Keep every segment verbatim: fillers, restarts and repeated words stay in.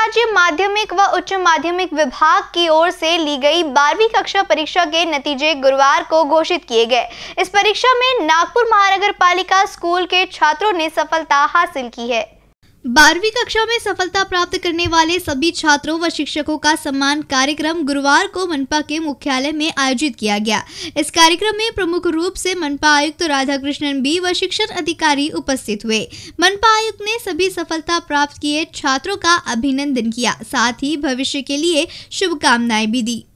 राज्य माध्यमिक व उच्च माध्यमिक विभाग की ओर से ली गई बारहवीं कक्षा परीक्षा के नतीजे गुरुवार को घोषित किए गए। इस परीक्षा में नागपुर महानगर पालिका स्कूल के छात्रों ने सफलता हासिल की है। बारहवीं कक्षा में सफलता प्राप्त करने वाले सभी छात्रों व शिक्षकों का सम्मान कार्यक्रम गुरुवार को मनपा के मुख्यालय में आयोजित किया गया। इस कार्यक्रम में प्रमुख रूप से मनपा आयुक्त राधाकृष्णन बी व शिक्षण अधिकारी उपस्थित हुए। मनपा आयुक्त ने सभी सफलता प्राप्त किए छात्रों का अभिनंदन किया, साथ ही भविष्य के लिए शुभकामनाएं भी दी।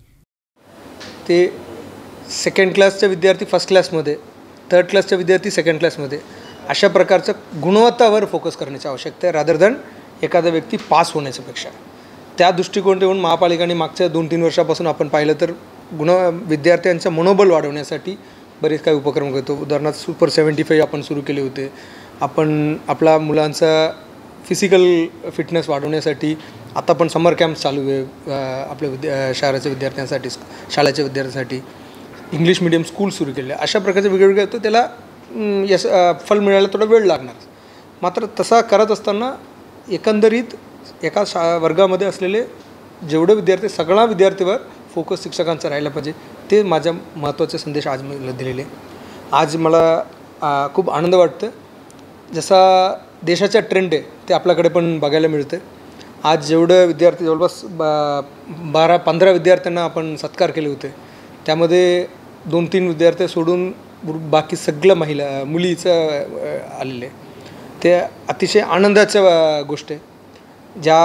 ते सेकंड क्लासचे विद्यार्थी फर्स्ट क्लासमध्ये, थर्ड क्लासचे विद्यार्थी सेकंड क्लासमध्ये अशा प्रकारचं गुणवत्तावर फोकस करण्याची आवश्यकता आहे, रादर दॅन एखादा व्यक्ती पास होण्याच्यापेक्षा। त्या दृष्टिकोन ठेवून महापालिकाने मागच्या दोन तीन वर्षापासून आपण पाहिलं तर गुण विद्यार्थ्यांचं मनोबल वाढवण्यासाठी बरेच काही उपक्रम करतो। उदाहरणार्थ सुपर सेव्हन्टी फाईव्ह आपण सुरू केले होते। आपण आपला मुलांचा फिजिकल फिटनेस वाढवण्यासाठी आता पण समर कॅम्प चालू आहे आपल्या विद्या शहराच्या विद्यार्थ्यांसाठी, शाळेच्या विद्यार्थ्यांसाठी इंग्लिश मीडियम स्कूल सुरू केले। अशा प्रकारचे वेगवेगळे तो त्याला यश फल मिळायला थोडा वेळ लागणार, मात्र तसा करत असताना एकंदरीत एका शा वर्गामध्ये असलेले जेवढे विद्यार्थी सगळ्या विद्यार्थीवर फोकस शिक्षकांचा राहिला पाहिजे, ते माझ्या महत्त्वाचे संदेश आज मी दिलेले। आज मला खूप आनंद वाटतो, जसा देशाचा ट्रेंड आहे ते आपल्याकडे पण बघायला मिळते। आज जेवढे विद्यार्थी जवळपास बारा पंधरा विद्यार्थ्यांना आपण सत्कार केले होते, त्यामध्ये दोन तीन विद्यार्थी सोडून बाकी सगळं महिला मुलीचं आलेले, ते अतिशय आनंदाच्या गोष्ट आहे। ज्या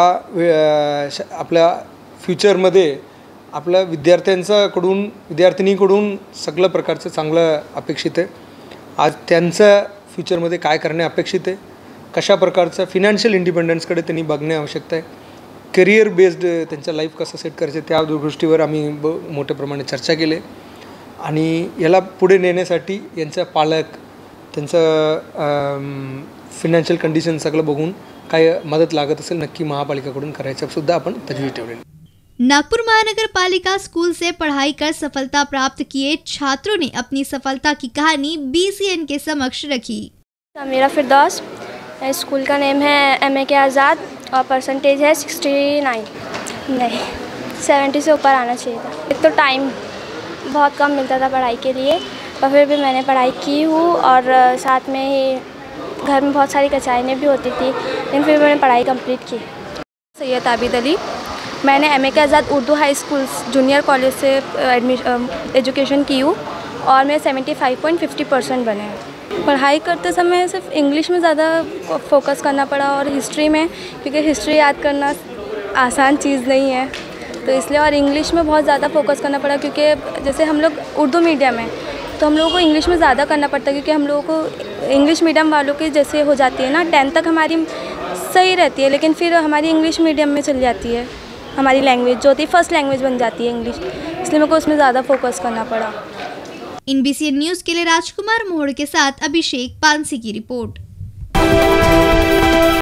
आपल्या फ्युचरमध्ये आपल्या विद्यार्थ्यांच्याकडून विद्यार्थिनीकडून सगळं प्रकारचं चांगलं अपेक्षित आहे। आज त्यांचं फ्युचरमध्ये काय करणे अपेक्षित आहे, कशा प्रकारचं फिनान्शियल इंडिपेंडन्सकडे त्यांनी बघणे आवश्यक आहे, करिअर बेस्ड त्यांचं लाईफ कसं सेट करायचं त्या गोष्टीवर आम्ही ब मोठ्या प्रमाणात चर्चा केली आणि याला पुढे नेण्यासाठी यांचा पालक त्यांचं फिनान्शियल कंडिशन सगळं बघून काय मदत लागत असेल नक्की महापालिकाकडून करायचं सुद्धा आपण तजवीज ठेवलेली। नागपुर महानगर पालिका स्कूल से पढ़ाई कर सफलता प्राप्त किए छात्रों ने अपनी सफलता की कहानी बी सी एन के समक्ष रखी। मेरा फिरदौस, स्कूल का नेम है एम ए के आज़ाद और परसेंटेज है सिक्सटी नाइन, नहीं सेवेंटी से ऊपर आना चाहिए था। एक तो टाइम बहुत कम मिलता था पढ़ाई के लिए, पर फिर भी मैंने पढ़ाई की हूँ और साथ में ही घर में बहुत सारी कचाइयाँ भी होती थी, लेकिन फिर मैंने पढ़ाई कंप्लीट की। सैयद आबिद अली, मैंने M A K Azad Urdu high school junior college से एडमिशन एजुकेशन की हूँ और मेरे seventy five point fifty percent बने हैं। पढ़ाई करते समय सिर्फ इंग्लिश में ज़्यादा फोकस करना पड़ा और हिस्ट्री में, क्योंकि हिस्ट्री याद करना आसान चीज़ नहीं है, तो इसलिए और इंग्लिश में बहुत ज़्यादा फोकस करना पड़ा, क्योंकि जैसे हम लोग उर्दू मीडियम है तो हम लोगों को इंग्लिश में ज़्यादा करना पड़ता है, क्योंकि हम लोगों को इंग्लिश मीडियम वालों की जैसे हो जाती है ना, टेंथ तक हमारी सही रहती है, लेकिन फिर हमारी इंग्लिश मीडियम में चली जाती है, हमारी लैंग्वेज जो होती है फर्स्ट लैंग्वेज बन जाती है इंग्लिश, इसलिए मेरे को उसमें ज़्यादा फोकस करना पड़ा। इन बी सी एन न्यूज़ के लिए राजकुमार मोहड़ के साथ अभिषेक पानसी की रिपोर्ट।